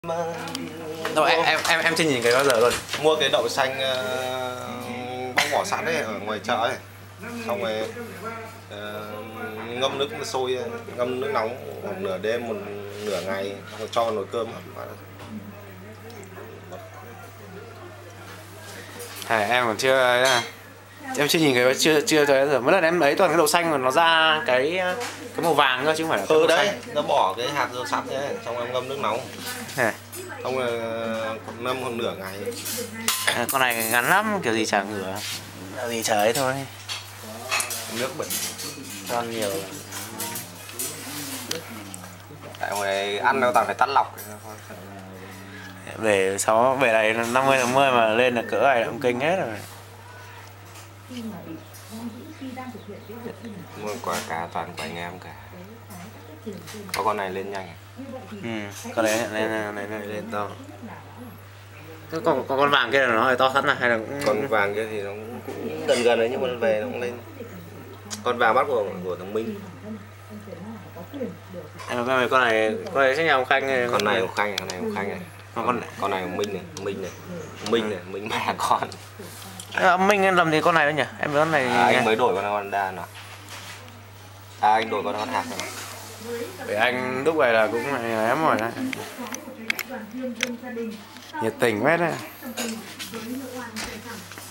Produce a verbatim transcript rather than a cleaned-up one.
Đâu em em em em chưa nhìn cái bao giờ luôn. Mua cái đậu xanh uh, bóc vỏ sẵn ấy ở ngoài chợ ấy, xong rồi uh, ngâm nước sôi, ngâm nước nóng một nửa đêm, một nửa ngày, xong rồi cho vào nồi cơm. À, em còn chưa em chưa nhìn cái chưa chưa thấy giờ mỗi lần em ấy toàn cái đậu xanh mà nó ra cái cái màu vàng cơ chứ không phải là ừ đấy xanh. Nó bỏ cái hạt dưa sẵn thế, xong em ngâm nước nóng à. Xong rồi ngâm một nửa ngày. À, con này ngắn lắm, kiểu gì chả ngửa, kiểu gì chả ấy thôi. Nước bẩn Cho nhiều. tại ngoài ăn đâu toàn phải tắt lọc. Về sáu về này năm mươi năm mươi mà lên là cỡ này cũng kinh hết rồi. Mua quả cá toàn của anh em cả. Có con này lên nhanh. Ừ, con đấy lên lên lên, lên to. Con, con con vàng kia là nó hơi to sẵn à hay là cũng... Con vàng kia thì nó cũng gần gần đấy nhưng mà về nó cũng lên. Con vàng bắt của của thằng Minh. Em con này con này con này chắc nhà ông Khanh này. Con này ông Khanh, con này ông Khanh này. Con con này, con này ông Minh này, Minh này, Minh này, Minh ba con. À, Minh làm gì con này đâu nhỉ? Em con này. À, anh mới đổi con Honda nào. À, anh đổi con con hạt rồi. Để anh lúc này là cũng là em rồi đấy. Nhiệt tình quá đấy.